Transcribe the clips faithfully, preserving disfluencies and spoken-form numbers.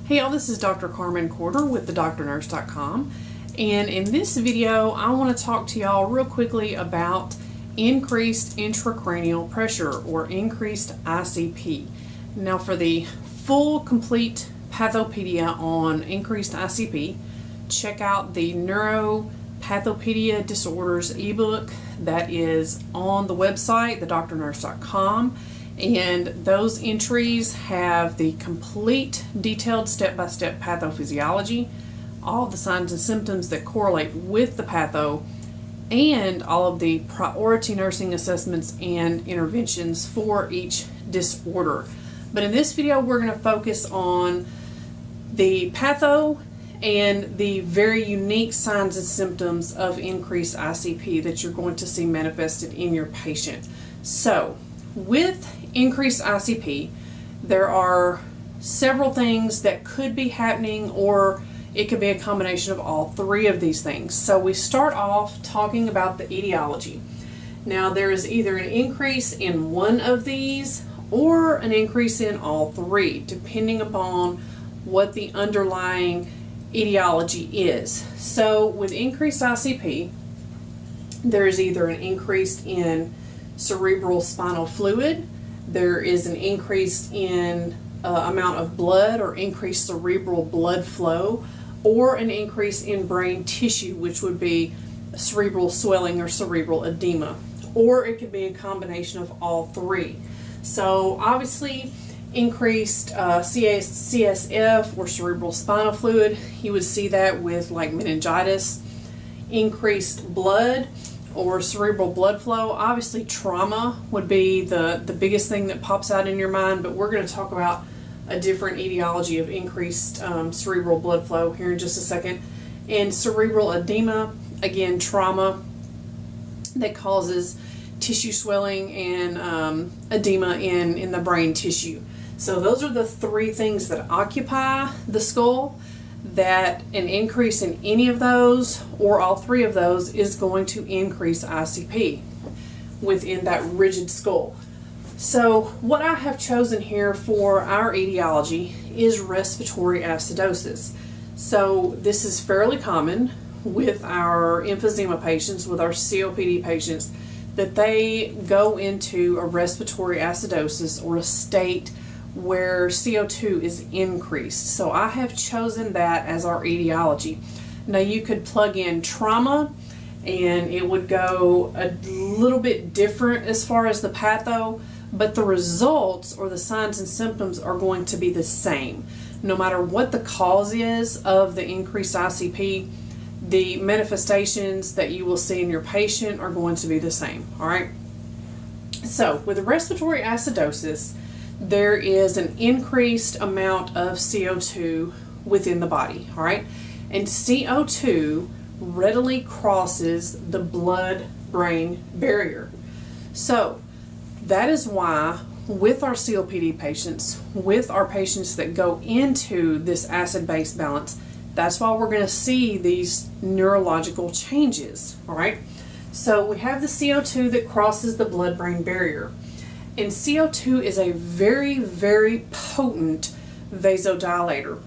Hey y'all, this is Doctor Carmen Corder with the doctor nurse dot com, and in this video I want to talk to y'all real quickly about increased intracranial pressure or increased I C P. Now for the full complete pathopedia on increased I C P, check out the Neuropathopedia Disorders ebook that is on the website, the doctor nurse dot com. And those entries have the complete detailed step-by-step pathophysiology, all of the signs and symptoms that correlate with the patho, and all of the priority nursing assessments and interventions for each disorder. But in this video, we're going to focus on the patho and the very unique signs and symptoms of increased I C P that you're going to see manifested in your patient. So, with increased I C P, there are several things that could be happening, or it could be a combination of all three of these things. So we start off talking about the etiology. Now there is either an increase in one of these or an increase in all three, depending upon what the underlying etiology is. So with increased I C P, there is either an increase in cerebral spinal fluid, there is an increase in uh, amount of blood or increased cerebral blood flow, or an increase in brain tissue, which would be cerebral swelling or cerebral edema, or it could be a combination of all three. So obviously increased uh, C S F or cerebral spinal fluid, you would see that with like meningitis. Increased blood or cerebral blood flow, obviously trauma would be the, the biggest thing that pops out in your mind, but we're going to talk about a different etiology of increased um, cerebral blood flow here in just a second. And cerebral edema, again, trauma that causes tissue swelling and um, edema in, in the brain tissue. So those are the three things that occupy the skull, that an increase in any of those or all three of those is going to increase I C P within that rigid skull. So what I have chosen here for our etiology is respiratory acidosis. So this is fairly common with our emphysema patients, with our C O P D patients, that they go into a respiratory acidosis or a state where C O two is increased. So I have chosen that as our etiology. Now you could plug in trauma and it would go a little bit different as far as the patho, but the results or the signs and symptoms are going to be the same. No matter what the cause is of the increased I C P, the manifestations that you will see in your patient are going to be the same. All right. So with respiratory acidosis, there is an increased amount of C O two within the body, all right? And C O two readily crosses the blood-brain barrier. So that is why with our C O P D patients, with our patients that go into this acid-base balance, that's why we're gonna see these neurological changes, all right? So we have the C O two that crosses the blood-brain barrier. And C O two is a very, very potent vasodilator.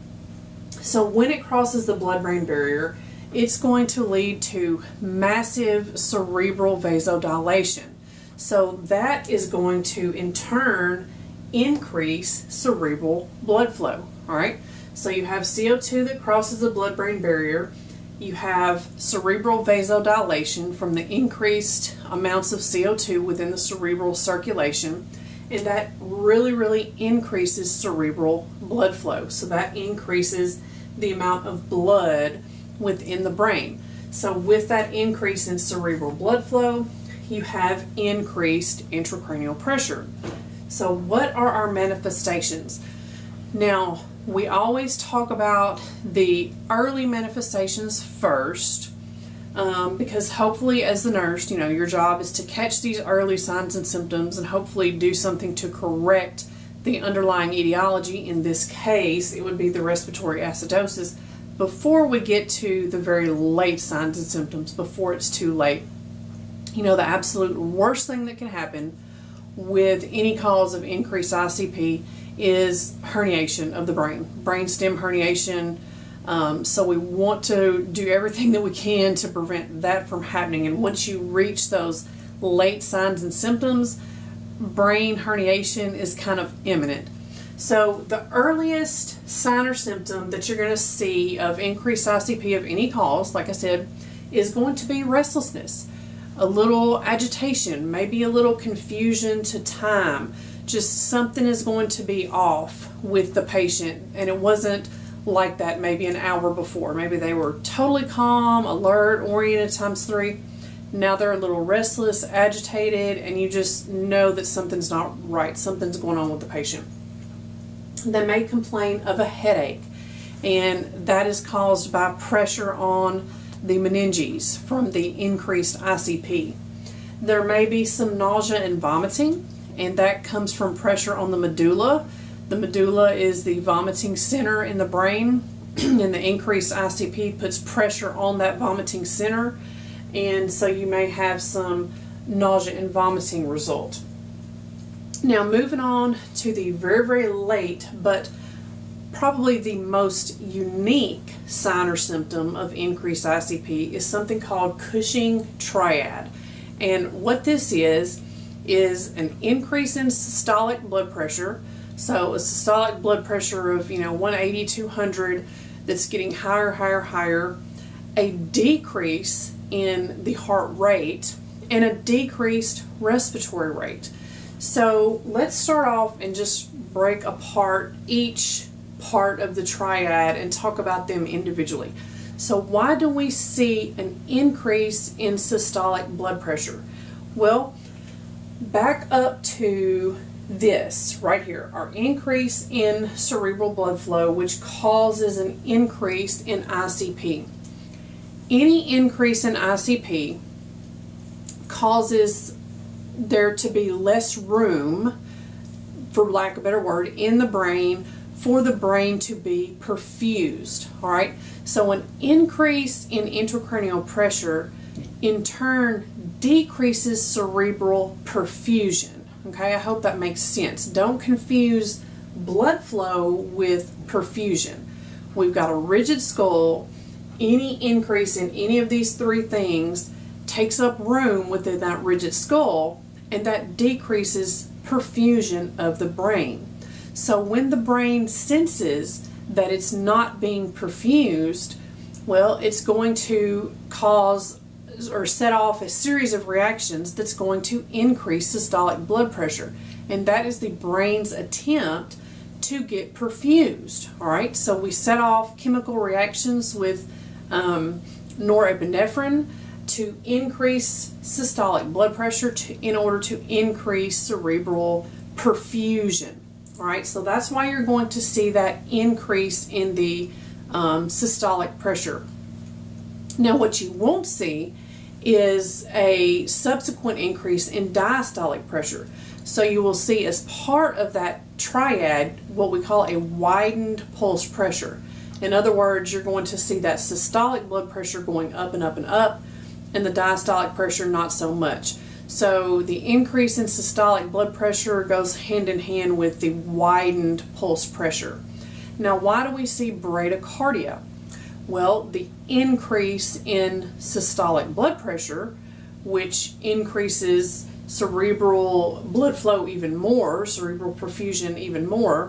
So when it crosses the blood-brain barrier, it's going to lead to massive cerebral vasodilation. So that is going to, in turn, increase cerebral blood flow. All right. So you have C O two that crosses the blood-brain barrier. You have cerebral vasodilation from the increased amounts of C O two within the cerebral circulation, and that really, really increases cerebral blood flow. So that increases the amount of blood within the brain. So with that increase in cerebral blood flow, you have increased intracranial pressure. So what are our manifestations? Now, we always talk about the early manifestations first, um, because hopefully as the nurse, you know, your job is to catch these early signs and symptoms and hopefully do something to correct the underlying etiology. In this case, it would be the respiratory acidosis, before we get to the very late signs and symptoms, before it's too late. You know, the absolute worst thing that can happen with any cause of increased I C P is herniation of the brain, brainstem herniation. Um, so we want to do everything that we can to prevent that from happening. And once you reach those late signs and symptoms, brain herniation is kind of imminent. So the earliest sign or symptom that you're going to see of increased I C P of any cause, like I said, is going to be restlessness, a little agitation, maybe a little confusion to time. Just something is going to be off with the patient, and it wasn't like that maybe an hour before. Maybe they were totally calm, alert, oriented times three. Now they're a little restless, agitated, and you just know that something's not right. Something's going on with the patient. They may complain of a headache, and that is caused by pressure on the meninges from the increased I C P. There may be some nausea and vomiting, and that comes from pressure on the medulla. The medulla is the vomiting center in the brain, and the increased I C P puts pressure on that vomiting center, and so you may have some nausea and vomiting result. Now moving on to the very, very late, but probably the most unique sign or symptom of increased I C P is something called Cushing triad. And what this is, is an increase in systolic blood pressure. So a systolic blood pressure of, you know, one eighty, two hundred, that's getting higher, higher, higher, a decrease in the heart rate, and a decreased respiratory rate. So let's start off and just break apart each part of the triad and talk about them individually. So why do we see an increase in systolic blood pressure? Well, back up to this right here, our increase in cerebral blood flow, which causes an increase in I C P. Any increase in I C P causes there to be less room, for lack of a better word, in the brain for the brain to be perfused. All right, so an increase in intracranial pressure in turn decreases cerebral perfusion. Okay, I hope that makes sense. Don't confuse blood flow with perfusion. We've got a rigid skull. Any increase in any of these three things takes up room within that rigid skull, and that decreases perfusion of the brain. So when the brain senses that it's not being perfused, well, it's going to cause or set off a series of reactions that's going to increase systolic blood pressure, and that is the brain's attempt to get perfused. All right, so we set off chemical reactions with um, norepinephrine to increase systolic blood pressure to, in order to increase cerebral perfusion. All right, so that's why you're going to see that increase in the um, systolic pressure. Now what you won't see is a subsequent increase in diastolic pressure. So you will see as part of that triad what we call a widened pulse pressure. In other words, you're going to see that systolic blood pressure going up and up and up, and the diastolic pressure not so much. So the increase in systolic blood pressure goes hand in hand with the widened pulse pressure. Now, why do we see bradycardia? Well, the increase in systolic blood pressure, which increases cerebral blood flow even more, cerebral perfusion even more,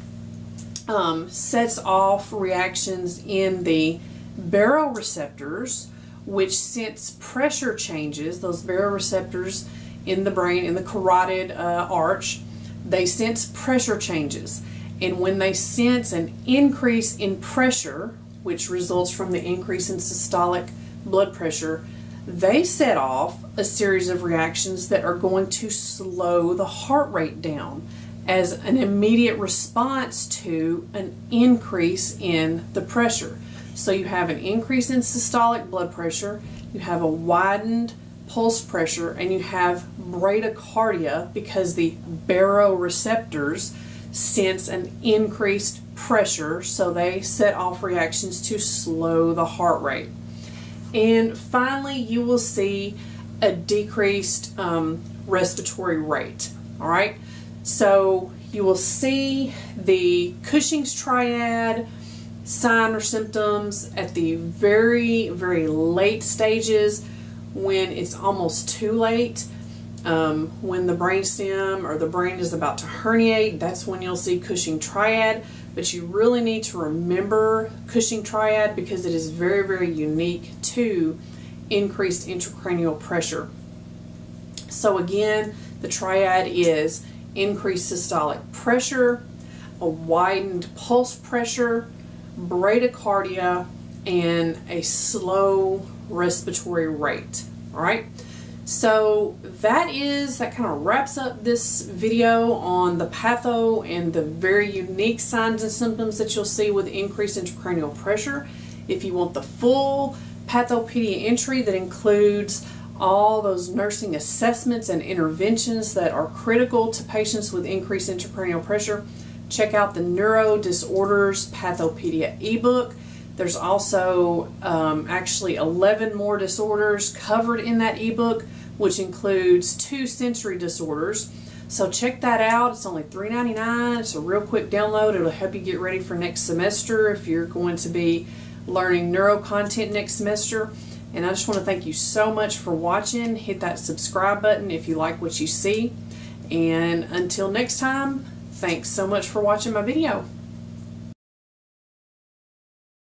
um, sets off reactions in the baroreceptors, which sense pressure changes. Those baroreceptors in the brain, in the carotid uh, arch, they sense pressure changes. And when they sense an increase in pressure, which results from the increase in systolic blood pressure, they set off a series of reactions that are going to slow the heart rate down as an immediate response to an increase in the pressure. So you have an increase in systolic blood pressure, you have a widened pulse pressure, and you have bradycardia because the baroreceptors sense an increased pressure, so they set off reactions to slow the heart rate. And finally, you will see a decreased um, respiratory rate. All right, so you will see the Cushing's triad sign or symptoms at the very, very late stages, when it's almost too late. Um, when the brainstem or the brain is about to herniate, that's when you'll see Cushing triad. But you really need to remember Cushing triad because it is very, very unique to increased intracranial pressure. So again, the triad is increased systolic pressure, a widened pulse pressure, bradycardia, and a slow respiratory rate. All right, so that is that kind of wraps up this video on the patho and the very unique signs and symptoms that you'll see with increased intracranial pressure. If you want the full pathopedia entry that includes all those nursing assessments and interventions that are critical to patients with increased intracranial pressure, check out the Neuro Disorders Pathopedia ebook. There's also um, actually eleven more disorders covered in that ebook, which includes two sensory disorders. So check that out. It's only three ninety-nine. It's a real quick download. It'll help you get ready for next semester if you're going to be learning neuro content next semester. And I just want to thank you so much for watching. Hit that subscribe button if you like what you see. And until next time, thanks so much for watching my video.